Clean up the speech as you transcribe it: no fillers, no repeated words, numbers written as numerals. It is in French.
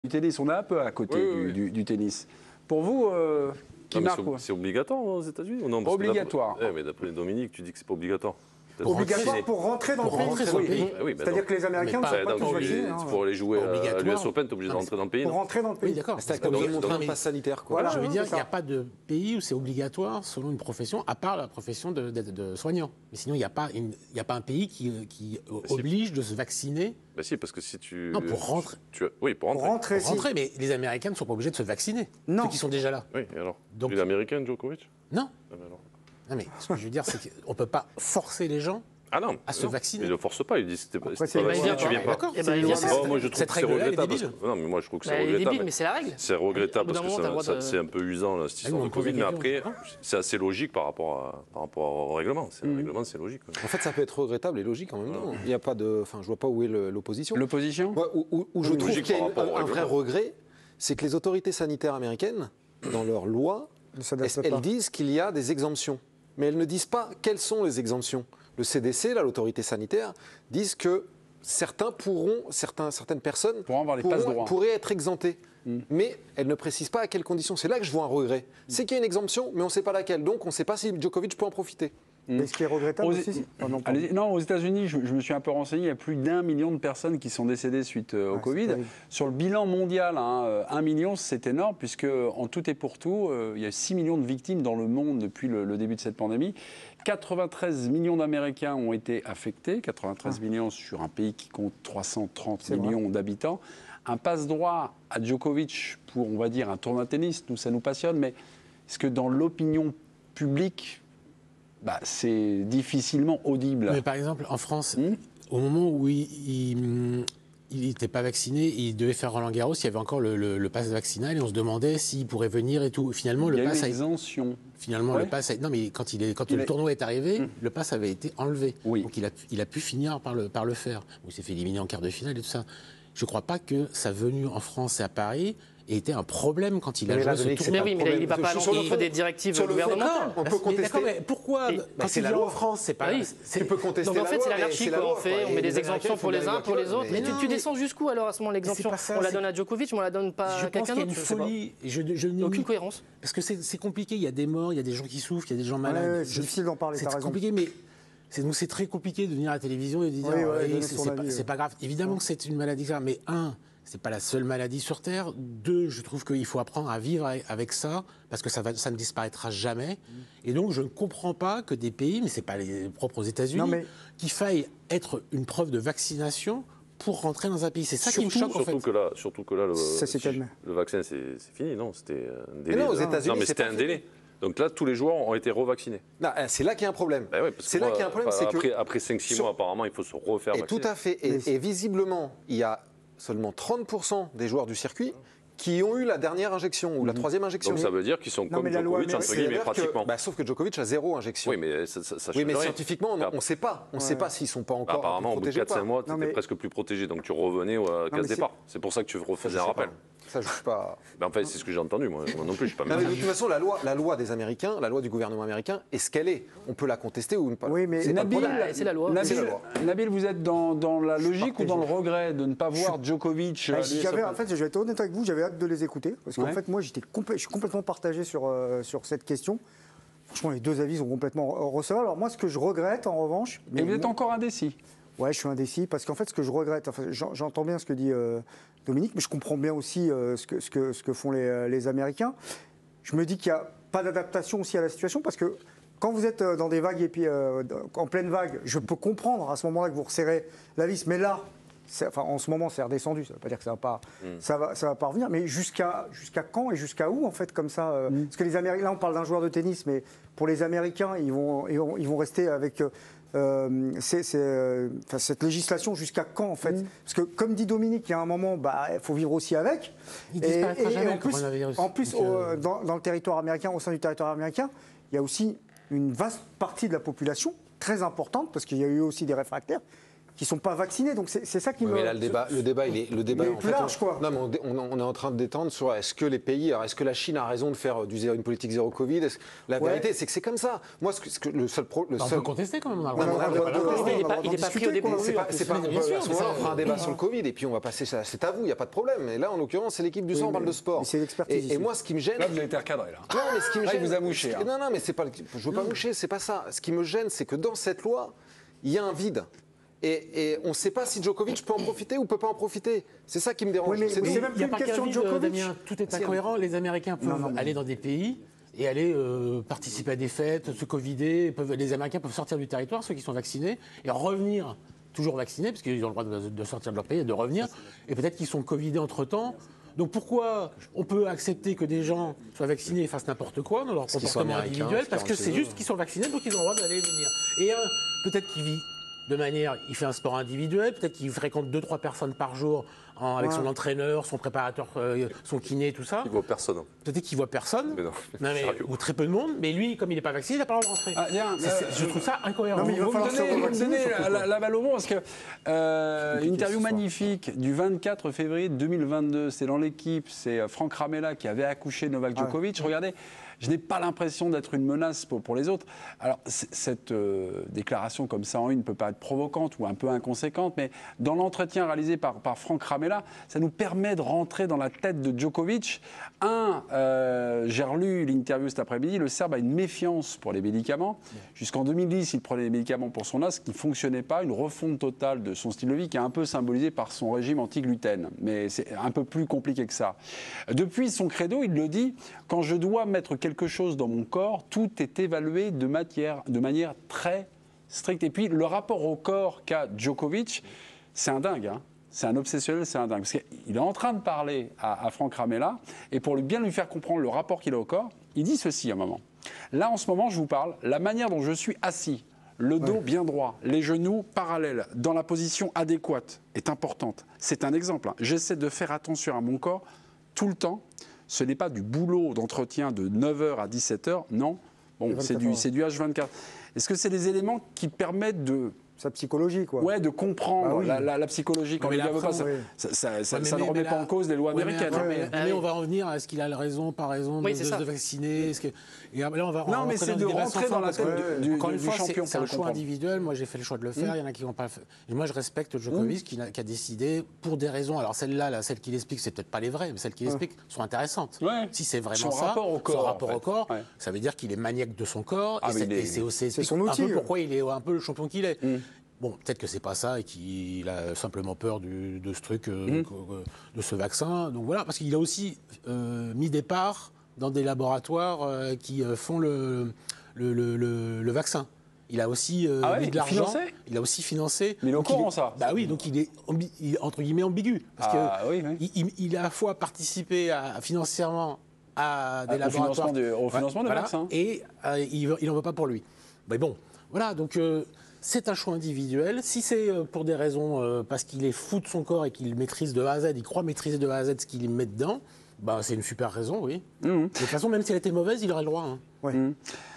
Du tennis, on est un peu à côté du tennis. Pour vous, qui marque quoi? C'est obligatoire aux États-Unis ou non? Obligatoire. Mais d'après Dominique, tu dis que c'est pas obligatoire. Obligatoire pour rentrer dans le pays. C'est-à-dire que les Américains ne sont pas tous vaccinés. Pour aller jouer à l'US Open, tu es obligé de rentrer dans le pays. Pour rentrer dans le pays. Oui, d'accord. C'est obligé de montrer un pass sanitaire. Voilà, je veux dire, il n'y a pas de pays où c'est obligatoire selon une profession, à part la profession de soignant. Mais sinon, il n'y a pas un pays qui oblige de se vacciner. Bah si, parce que si tu... Non, pour rentrer. Oui, pour rentrer. Pour rentrer, mais les Américains ne sont pas obligés de se vacciner. Non. Ceux qui sont déjà là. Oui, et alors? Donc, il est américain, Djokovic? Non. Non, mais ce que je veux dire, c'est qu'on ne peut pas forcer les gens à se vacciner. Il ne le force pas, il dit c'était pas vacciné, tu viens pas. D'accord. Moi je trouve que c'est regrettable. Non, mais moi je trouve que c'est regrettable. Mais c'est la règle. C'est regrettable parce que c'est un peu usant là, cette histoire de Covid, mais après c'est assez logique par rapport au règlement. Le règlement, c'est logique. En fait, ça peut être regrettable et logique en même temps. Il n'y a pas de, enfin, je vois pas où est l'opposition. L'opposition? Où je trouve qu'il y a un vrai regret, c'est que les autorités sanitaires américaines, dans leurs lois, elles disent qu'il y a des exemptions, mais elles ne disent pas quelles sont les exemptions. Le CDC, l'autorité sanitaire, disent que certaines personnes pourraient être exemptées. Mais elles ne précisent pas à quelles conditions. C'est là que je vois un regret. C'est qu'il y a une exemption, mais on ne sait pas laquelle. Donc on ne sait pas si Djokovic peut en profiter. Mais ce qui est regrettable aussi, non, aux États-Unis, je me suis un peu renseigné, il y a plus d'1 million de personnes qui sont décédées suite au Covid. Sur le bilan mondial, 1 million, c'est énorme, puisque en tout et pour tout, il y a 6 millions de victimes dans le monde depuis le début de cette pandémie. 93 millions d'Américains ont été affectés, 93 millions sur un pays qui compte 330 millions d'habitants. Un passe-droit à Djokovic pour, on va dire, un tournoi de tennis, nous, ça nous passionne, mais est-ce que dans l'opinion publique, c'est difficilement audible? Mais par exemple, en France, au moment où il n'était pas vacciné, il devait faire Roland-Garros, il y avait encore le pass vaccinal et on se demandait s'il pourrait venir et tout. Finalement, le pass a été... Finalement, le pass... Non, mais quand le tournoi est arrivé, le pass avait été enlevé. Donc il a pu finir par le faire. Il s'est fait éliminer en quart de finale et tout ça. Je ne crois pas que sa venue en France et à Paris ait été un problème quand il a joué ce tournoi. Mais oui, mais là, il n'est pas à l'encontre des directives gouvernementales. On peut contester. Mais pourquoi quand il vient en France, c'est pas... Tu peux contester la loi. Donc en fait, c'est l'anarchie qu'on fait. On met des exemptions pour les uns, pour les autres. Mais tu descends jusqu'où alors à ce moment l'exemption? On la donne à Djokovic, mais on la donne pas à quelqu'un d'autre. Je pense qu'il y a une folie. Il n'y a aucune cohérence. Parce que c'est compliqué. Il y a des morts, il y a des gens qui souffrent, il y a des gens malades. C'est difficile d'en parler. C'est compliqué, mais... Donc c'est très compliqué de venir à la télévision et de dire c'est pas grave. Évidemment que c'est une maladie grave, mais c'est pas la seule maladie sur Terre. 2, je trouve qu'il faut apprendre à vivre avec ça, parce que ça ne disparaîtra jamais. Et donc je ne comprends pas que des pays, mais c'est pas les propres aux États-Unis, qu'il faille être une preuve de vaccination pour rentrer dans un pays. C'est ça qui me choque en fait. Surtout que là, le vaccin c'est fini, non? C'était un délai. Mais non, aux États-Unis, non, mais c'était un délai. Donc là, tous les joueurs ont été revaccinés. C'est là qu'il y a un problème. C'est là qu'il y a un problème, c'est que... Après 5-6 mois, apparemment, il faut se refaire vacciner. Tout à fait. Et visiblement, il y a seulement 30% des joueurs du circuit qui ont eu la dernière injection ou la 3e injection. Donc ça veut dire qu'ils sont comme Djokovic, entre guillemets, pratiquement. Sauf que Djokovic a 0 injection. Oui, mais ça change Oui, mais rien. scientifiquement, on ne sait pas. On ne sait pas s'ils ne sont pas encore apparemment, protégés. Apparemment, au bout de 4-5 mois, tu étais presque plus protégé. Donc tu revenais à case départ. C'est pour ça que tu refaisais un rappel. Ça, je ne suis pas... En fait, c'est ce que j'ai entendu, moi non plus, je ne suis pas médecin. De toute façon, la loi des Américains, la loi du gouvernement américain, est ce qu'elle est. On peut la contester ou pas. Oui, mais c'est la loi. Nabil, vous êtes dans la logique ou dans le regret de ne pas voir Djokovic? En fait, je vais être honnête avec vous, j'avais hâte de les écouter. Parce qu'en fait, moi, je suis complètement partagé sur cette question. Franchement, les deux avis sont complètement recevables. Alors moi, ce que je regrette, en revanche... Et vous êtes encore indécis? Ouais, je suis indécis, parce qu'en fait, ce que je regrette, j'entends bien ce que dit Dominique, mais je comprends bien aussi ce que font les Américains. Je me dis qu'il n'y a pas d'adaptation aussi à la situation, parce que quand vous êtes dans des vagues et puis en pleine vague, je peux comprendre à ce moment-là que vous resserrez la vis, mais là, en ce moment, c'est redescendu. Ça ne veut pas dire que ça va pas revenir, mais jusqu'à quand et jusqu'à où, en fait, comme ça Parce que les Américains, là, on parle d'un joueur de tennis, mais pour les Américains, ils vont rester avec cette législation jusqu'à quand, en fait Parce que, comme dit Dominique, il y a un moment, il faut vivre aussi avec. Et en plus, dans le territoire américain, au sein du territoire américain, il y a aussi une vaste partie de la population, très importante, parce qu'il y a eu aussi des réfractaires, qui sont pas vaccinés. Donc c'est ça qui me. Mais là, le débat, il est plus large, quoi. Non, mais on est en train de détendre sur est-ce que les pays, est-ce que la Chine a raison de faire une politique zéro Covid? La vérité, c'est que c'est comme ça. Moi, le seul on peut contester quand même. Il n'est pas pris au début. C'est pas. On fera un débat sur le Covid et puis on va passer. C'est à vous, il n'y a pas de problème. Mais là, en l'occurrence, c'est l'équipe du sang, on parle de sport. C'est l'expertise. Et moi, ce qui me gêne. Là, vous avez été recadré là. Non, mais ce qui me gêne. Il vous a mouché. Non, mais c'est pas. Je veux pas moucher, c'est pas ça. Ce qui me gêne, c'est que dans cette loi, il y a un vide. Et on ne sait pas si Djokovic peut en profiter ou peut pas en profiter. C'est ça qui me dérange. Oui, c'est même plus une question de Djokovic. Tout est incohérent. Les Américains peuvent aller dans des pays et aller participer à des fêtes, se covider. Les Américains peuvent sortir du territoire, ceux qui sont vaccinés, et revenir toujours vaccinés, parce qu'ils ont le droit de sortir de leur pays et de revenir. Et peut-être qu'ils sont covidés entre-temps. Donc pourquoi on peut accepter que des gens soient vaccinés et fassent n'importe quoi dans leur comportement individuel? Parce que c'est juste qu'ils sont vaccinés, donc ils ont le droit d'aller et venir. Et peut-être qu'il vit de manière, il fait un sport individuel, peut-être qu'il fréquente 2-3 personnes par jour avec son entraîneur, son préparateur, son kiné, tout ça. Il voit personne. Peut-être qu'il voit personne, ou très peu de monde, mais lui, comme il n'est pas vacciné, il n'a pas le droit de rentrer. Je trouve ça incohérent. Il va me donner la balle au bon, parce que une interview magnifique du 24 février 2022, c'est dans l'équipe, c'est Franck Ramella qui avait accouché Novak Djokovic. Regardez, je n'ai pas l'impression d'être une menace pour les autres. Alors, cette déclaration comme ça en une peut pas être provocante ou un peu inconséquente, mais dans l'entretien réalisé par Franck Ramella, ça nous permet de rentrer dans la tête de Djokovic. J'ai relu l'interview cet après-midi, le Serbe a une méfiance pour les médicaments. Jusqu'en 2010, il prenait des médicaments pour son os qui ne fonctionnaient pas, une refonte totale de son style de vie qui est un peu symbolisé par son régime anti-gluten. Mais c'est un peu plus compliqué que ça. Depuis son credo, il le dit, quand je dois mettre quelque chose dans mon corps, tout est évalué de manière très stricte. Et puis, le rapport au corps qu'a Djokovic, c'est un dingue, hein. C'est un obsessionnel, c'est un dingue. Parce qu'il est en train de parler à Franck Ramella, et pour bien lui faire comprendre le rapport qu'il a au corps, il dit ceci à un moment. Là, en ce moment, je vous parle, la manière dont je suis assis, le dos bien droit, les genoux parallèles, dans la position adéquate, est importante. C'est un exemple, hein. J'essaie de faire attention à mon corps tout le temps. Ce n'est pas du boulot d'entretien de 9h à 17h, non. Bon, c'est du H24. Est-ce que c'est des éléments qui permettent de... Sa psychologie, quoi. Ouais, de comprendre la psychologie. Quand ça ne remet pas en cause les lois américaines. Mais on va en venir à est-ce qu'il a raison, pas raison de se vacciner. Et là, on va non, mais c'est de rentrer dans la tête du champion. C'est un choix individuel. Moi, j'ai fait le choix de le faire. Il y en a qui n'ont pas fait. Moi, je respecte Djokovic qui a décidé pour des raisons. Alors celle-là, celle qu'il explique, c'est peut-être pas les vraies, mais celles qu'il explique sont intéressantes. Si c'est vraiment ça, son rapport au corps, ça veut dire qu'il est maniaque de son corps. Et c'est aussi un peu pourquoi il est un peu le champion qu'il est. Bon, peut-être que c'est pas ça et qu'il a simplement peur de ce truc, de ce vaccin. Donc voilà, parce qu'il a aussi mis des parts dans des laboratoires qui font le vaccin. Il a aussi mis de l'argent. Il a aussi financé. Mais il est au courant, ça. Bah oui, donc il est entre guillemets ambigu. Parce il a à la fois participé financièrement à des laboratoires. Au financement du vaccin. Et il n'en veut pas pour lui. Mais bon, voilà, donc. C'est un choix individuel. Si c'est pour des raisons, parce qu'il est fou de son corps et qu'il maîtrise de A à Z, il croit maîtriser de A à Z ce qu'il met dedans, bah, c'est une super raison, oui. De toute façon, même si elle était mauvaise, il aurait le droit. Hein.